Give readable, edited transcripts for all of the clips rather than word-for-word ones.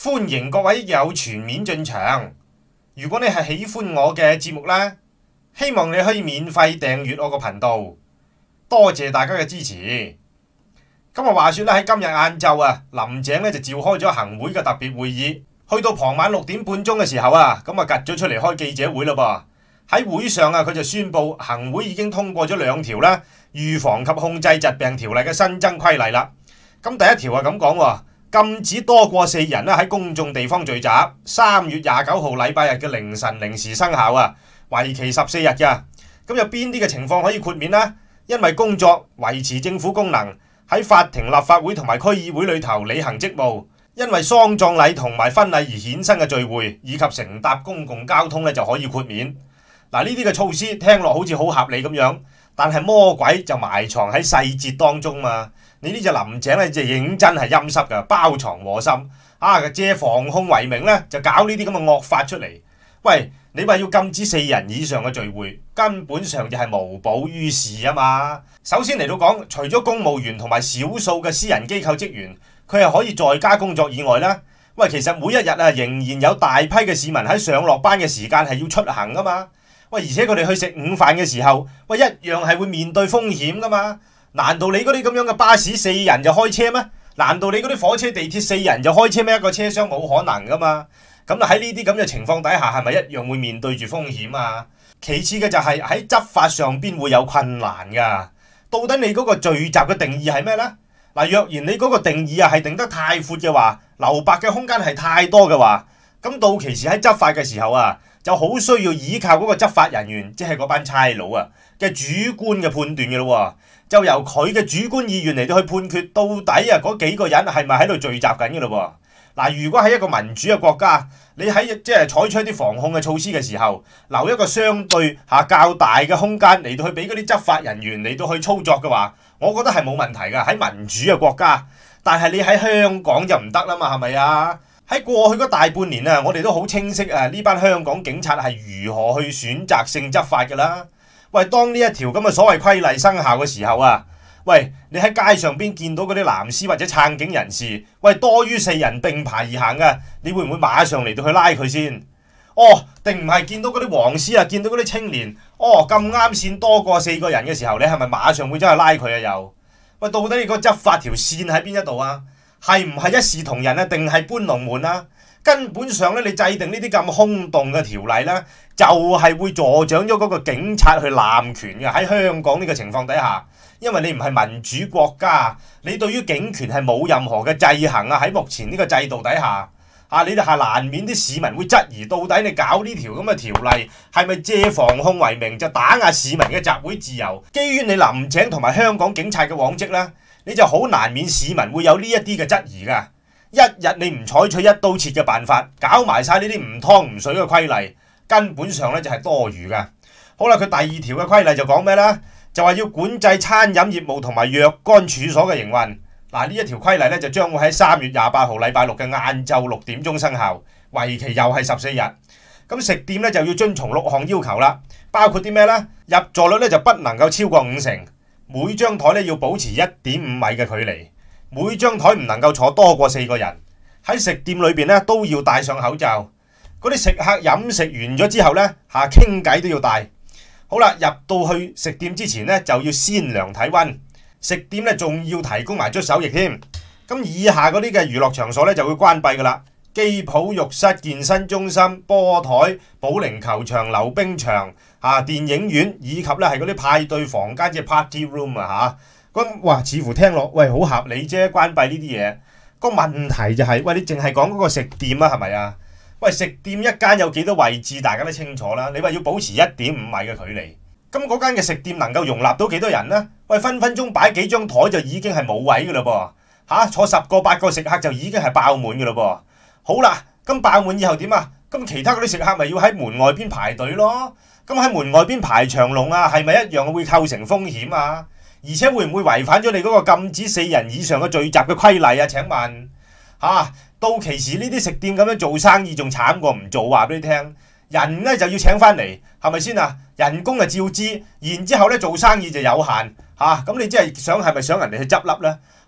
歡迎各位益友全面進場。如果你係喜歡我嘅節目呢，希望你可以免費訂閱我個頻道。多謝大家嘅支持。今日話說咧，喺今日晏晝啊，林鄭咧就召開咗行會嘅特別會議，去到傍晚6點半鐘嘅時候啊，咁啊趌咗出嚟開記者會咯噃。喺會上啊，佢就宣布行會已經通過咗2條啦，預防及控制疾病條例嘅新增規例啦。咁第一條啊咁講喎，禁止多過4人咧喺公眾地方聚集。3月29號禮拜日嘅凌晨0時生效啊，為期14日㗎。咁有邊啲嘅情況可以豁免呢？因為工作、維持政府功能、喺法庭、立法會同埋區議會裏頭履行職務，因為喪葬禮同埋婚禮而衍生嘅聚會，以及乘搭公共交通咧就可以豁免。嗱，呢啲嘅措施聽落好似好合理咁樣，但係魔鬼就埋藏喺細節當中嘛。你呢隻林鄭咧就認真係陰濕㗎，包藏禍心啊！借防控為名咧就搞呢啲咁嘅惡法出嚟。喂，你話要禁止4人以上嘅聚會，根本上就係無補於事啊嘛。首先嚟到講，除咗公務員同埋少數嘅私人機構職員，佢係可以在家工作以外啦。喂，其實每一日啊，仍然有大批嘅市民喺上落班嘅時間係要出行噶嘛。喂，而且佢哋去食午飯嘅時候，喂，一樣係會面對風險噶嘛。難道你嗰啲咁樣嘅巴士4人就開車咩？難道你嗰啲火車地鐵4人就開車咩？一個車廂冇可能噶嘛。咁喺呢啲咁嘅情況底下，係咪一樣會面對住風險啊？其次嘅就係喺執法上邊會有困難噶。到底你嗰個聚集嘅定義係咩呢？嗱，若然你嗰個定義啊係定得太闊嘅話，留白嘅空間係太多嘅話，咁到期時喺執法嘅時候啊，就好需要依靠嗰個執法人員，即係嗰班差佬啊嘅主觀嘅判斷嘅咯，就由佢嘅主觀意願嚟到去判決到底啊嗰幾個人係咪喺度聚集緊嘅咯。嗱，如果喺一個民主嘅國家，你喺即係採取一啲防控嘅措施嘅時候，留一個相對較大嘅空間嚟到去俾嗰啲執法人員嚟到去操作嘅話，我覺得係冇問題㗎。喺民主嘅國家，但係你喺香港就唔得啦嘛，係咪啊？喺過去嗰大半年啊，我哋都好清晰啊，呢班香港警察係如何去選擇性執法㗎啦。喂，當呢一條咁嘅所謂規例生效嘅時候啊，喂，你喺街上邊見到嗰啲藍絲或者撐警人士，喂，多於4人並排而行嘅，你會唔會馬上嚟到去拉佢先？哦，定唔係見到嗰啲黃絲啊，見到嗰啲青年，哦咁啱線多過4個人嘅時候，你係咪馬上會走去拉佢啊？又，喂，到底你個執法條線喺邊一度啊？係唔係一視同仁啊？定係搬龍門啊？根本上咧，你制定呢啲咁空洞嘅條例咧，就係會助長咗嗰個警察去濫權嘅。喺香港呢個情況底下，因為你唔係民主國家，你對於警權係冇任何嘅制衡啊。喺目前呢個制度底下，你哋係難免啲市民會質疑，到底你搞呢條咁嘅條例係咪借防控為名就打壓市民嘅集會自由？基於你林鄭同埋香港警察嘅往績咧，你就好難免市民會有呢一啲嘅質疑㗎。一日你唔採取一刀切嘅辦法，搞埋晒呢啲唔湯唔水嘅規例，根本上咧就係多餘㗎。好啦，佢第2條嘅規例就講咩咧？就話要管制餐飲業務同埋若干處所嘅營運。嗱，呢一條規例咧就將會喺3月28號禮拜六嘅晏晝6點鐘生效，為期又係14日。咁食店咧就要遵從6項要求啦，包括啲咩咧？入座率咧就不能夠超過50%，每張台咧要保持1.5米嘅距離。每張台唔能夠坐多過4個人，喺食店裏邊咧都要戴上口罩。嗰啲食客飲食完咗之後咧，傾偈都要戴。好啦，入到去食店之前咧就要先量體溫，食店咧仲要提供埋捽手液添。咁以下嗰啲嘅娛樂場所咧就會關閉噶啦，機鋪、浴室、健身中心、波台、保齡球場、溜冰場、電影院以及咧係嗰啲派對房間嘅 party room 啊嚇。咁哇，似乎聽落喂好合理啫，關閉呢啲嘢。個問題就係，喂，你淨係講嗰個食店啊，係咪啊？喂，食店一間有幾多位置，大家都清楚啦。你話要保持1.5米嘅距離，咁嗰間嘅食店能夠容納到幾多人呢？喂，分分鐘擺幾張台就已經係冇位噶啦噃，坐10個8個食客就已經係爆滿噶啦噃。好啦，咁爆滿以後點啊？咁其他嗰啲食客咪要喺門外邊排隊咯？咁喺門外邊排長龍啊，係咪一樣會構成風險啊？而且會唔會違反咗你嗰個禁止4人以上嘅聚集嘅規例啊？請問到期時呢啲食店咁樣做生意仲慘過唔做，話俾你聽。人咧就要請翻嚟，係咪先啊？人工啊照支，然之後咧做生意就有限咁你即係係咪想人哋去執笠咧？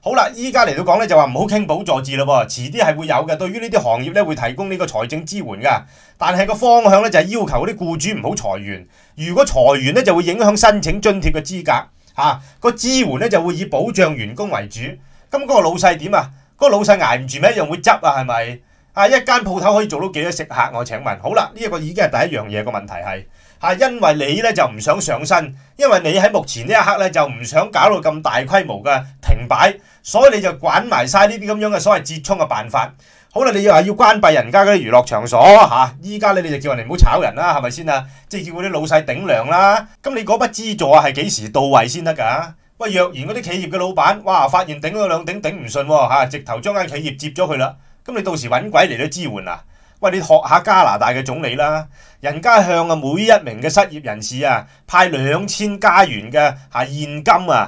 好啦，依家嚟到講咧就話唔好傾補助字咯，遲啲係會有嘅。對於呢啲行業咧會提供呢個財政支援噶，但係個方向咧就係要求嗰啲僱主唔好裁員。如果裁員咧就會影響申請津貼嘅資格，個支援咧就會以保障員工為主。咁嗰個老細點啊？嗰個老細捱唔住咪一樣會執啊？係咪？一間鋪頭可以做到幾多食客？我請問。好啦，呢一個已經係第一樣嘢，個問題係因為你咧就唔想上身，因為你喺目前呢一刻咧就唔想搞到咁大規模嘅停擺，所以你就滾埋晒呢啲咁樣嘅所謂折衷嘅辦法。好啦，你又話要關閉人家嗰啲娛樂場所依家你就叫人哋唔好炒人啦，係咪先啊？即係叫嗰啲老細頂糧啦。咁你嗰筆資助係幾時到位先得㗎？喂，若然嗰啲企業嘅老闆，哇，發現頂咗兩頂頂唔順喎，直頭將間企業接咗佢啦。咁你到時揾鬼嚟到支援啊？喂，你學下加拿大嘅總理啦，人家向每一名嘅失業人士派2000加元嘅現金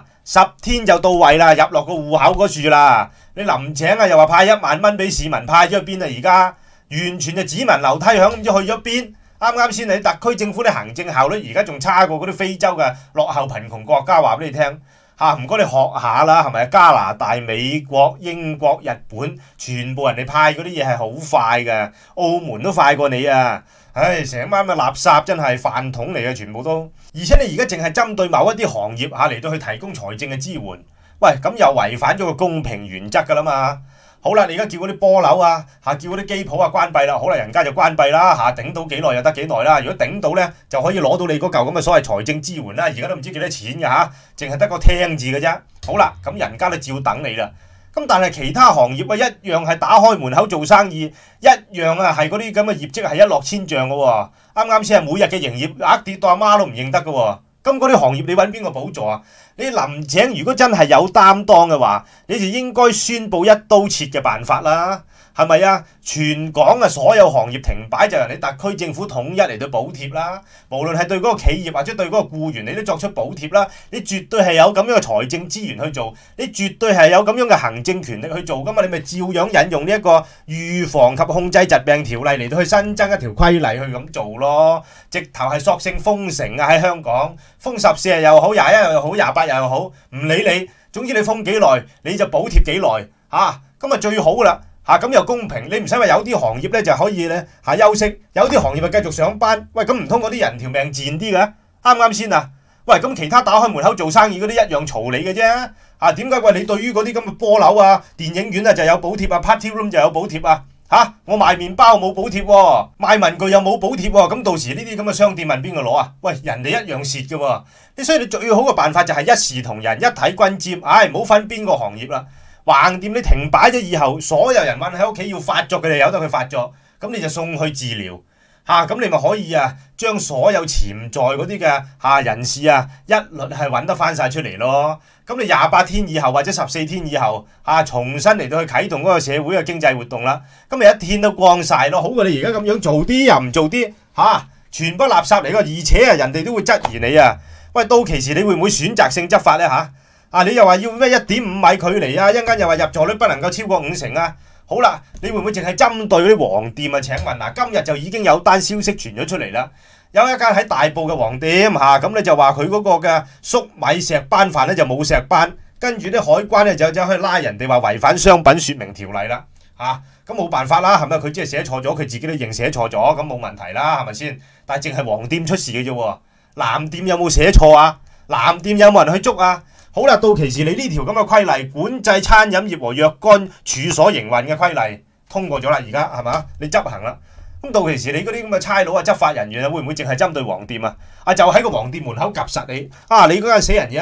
10天就到位啦，入落個戶口嗰處啦。你林鄭又話派1萬蚊俾市民，派咗去邊啊？而家完全就只聞樓梯響，唔知去咗邊。啱啱先你特區政府啲行政效率而家仲差過嗰啲非洲嘅落後貧窮國家，話俾你聽唔該你學下啦，係咪？加拿大、美國、英國、日本，全部人哋派嗰啲嘢係好快嘅，澳門都快過你啊！唉，成班嘅垃圾真係飯桶嚟嘅，全部都。而且你而家淨係針對某一啲行業嚟到去提供財政嘅支援，喂，咁又違反咗個公平原則㗎啦嘛。好啦，你而家叫嗰啲波樓叫嗰啲機鋪關閉啦，好啦，人家就關閉啦頂到幾耐就得幾耐啦。如果頂到咧，就可以攞到你嗰嚿咁嘅所謂財政支援啦。而家都唔知幾多錢㗎淨係得個聽字嘅啫。好啦，咁人家都照等你啦。咁但係其他行業一樣係打開門口做生意，一樣係嗰啲咁嘅業績係一落千丈嘅喎。啱啱先係每日嘅營業額跌到阿媽都唔認得嘅喎。咁嗰啲行業你揾邊個補助啊？你林鄭如果真係有擔當嘅話，你就應該宣佈一刀切嘅辦法啦，係咪啊？全港嘅所有行業停擺就由你特區政府統一嚟到補貼啦，無論係對嗰個企業或者對嗰個僱員，你都作出補貼啦。你絕對係有咁樣嘅財政資源去做，你絕對係有咁樣嘅行政權力去做噶嘛？你咪照樣引用呢一個預防及控制疾病條例嚟到去新增一條規例去咁做咯。直頭係索性封城喺香港封14日又好，21日又好，28日又好，唔理你，總之你封幾耐你就補貼幾耐咁啊最好噶啦咁又公平。你唔使話有啲行業咧就可以咧休息，有啲行業咪繼續上班。喂，咁唔通嗰啲人條命賤啲嘅？啱啱先啊？喂，咁其他打開門口做生意嗰啲一樣嘈你嘅啫。點解？喂，你對於嗰啲咁嘅波樓電影院就有補貼party room 就有補貼我賣麵包冇補貼喎，賣文具又冇補貼喎，咁到時呢啲咁嘅商店問邊個攞啊？喂，人哋一樣蝕嘅喎。所以你最好嘅辦法就係一視同仁，一體均沾，唔好分邊個行業啦。橫掂你停擺咗以後，所有人韞喺屋企要發作，佢哋由得佢發作，咁你就送去治療咁你咪可以將所有潛在嗰啲嘅人士一律係揾得翻晒出嚟咯。咁你28天以後或者14天以後重新嚟到去啟動嗰個社會嘅經濟活動啦，咁咪一天都光晒咯，好過你而家咁樣做啲又唔做啲全部垃圾嚟噶，而且人哋都會質疑你喂，到期時你會唔會選擇性執法咧你又話要咩1.5米距離一陣間又話入座率不能夠超過50%好啦，你會唔會淨係針對嗰啲黃店請問今日就已經有單消息傳咗出嚟啦，有一間喺大埔嘅黃店咁你就話佢嗰個嘅粟米石斑飯咧就冇石斑，跟住啲海關咧就走去拉人哋話違反商品說明條例啦咁冇辦法啦，係咪？佢只係寫錯咗，佢自己都認寫錯咗，咁冇問題啦，係咪先？但係淨係黃店出事嘅啫喎，藍店有冇寫錯藍店有冇人去捉好啦，到期時你呢條咁嘅規例，管制餐飲業和若干處所營運嘅規例通過咗啦，而家係嘛？你執行啦。咁到期時你嗰啲咁嘅差佬執法人員會唔會淨係針對黃店就喺個黃店門口夾實你你嗰間死人嘢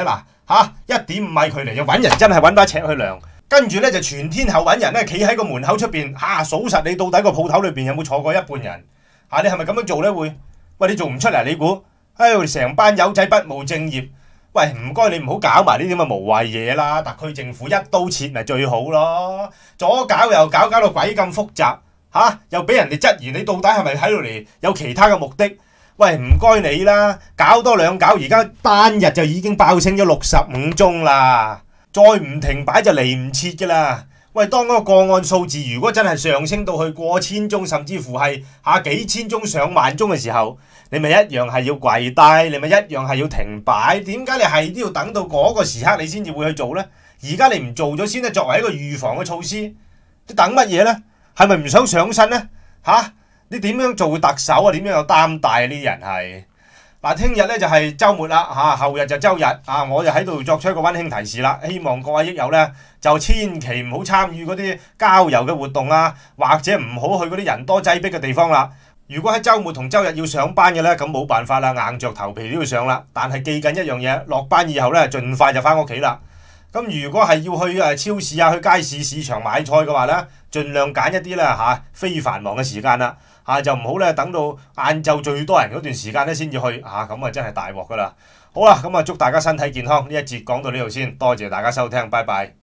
1.5米距離就揾人真係揾把尺去量，跟住咧就全天候揾人咧企喺個門口出邊數實你到底個鋪頭裏邊有冇坐過一半人你係咪咁樣做咧？喂，你做唔出嚟你估？成班友仔不務正業。喂，唔該你唔好搞埋呢啲咁嘅無謂嘢啦，特區政府一刀切咪最好咯，左搞右搞，搞到鬼咁複雜又俾人哋質疑你到底係咪喺度嚟有其他嘅目的？喂，唔該你啦，搞多兩搞，而家單日就已經爆升咗65宗啦，再唔停擺就嚟唔切噶啦。喂，當嗰個個案數字如果真係上升到去過千宗，甚至乎係幾千宗上萬宗嘅時候，你咪一樣係要跪低，你咪一樣係要停擺。點解你係都要等到嗰個時刻你先至會去做呢？ 而家你唔做咗先咧，作為一個預防嘅措施，你等乜嘢呢？係咪唔想上身呢？你點樣做特首啊？點樣有擔戴啊？呢啲人係嗱，聽日咧就係週末啦後日就週日我就喺度作出一個溫馨提示啦，希望各位益友咧就千祈唔好參與嗰啲郊遊嘅活動或者唔好去嗰啲人多擠迫嘅地方啦。如果喺週末同週日要上班嘅咧，咁冇辦法啦，硬着頭皮都要上啦。但係記緊一樣嘢，落班以後咧，盡快就翻屋企啦。咁如果係要去超市去街市市場買菜嘅話咧，盡量揀一啲咧非繁忙嘅時間啦就唔好咧等到晏晝最多人嗰段時間咧先至去咁真係大鑊噶啦。好啦，咁祝大家身體健康。呢一節講到呢度先，多謝大家收聽，拜拜。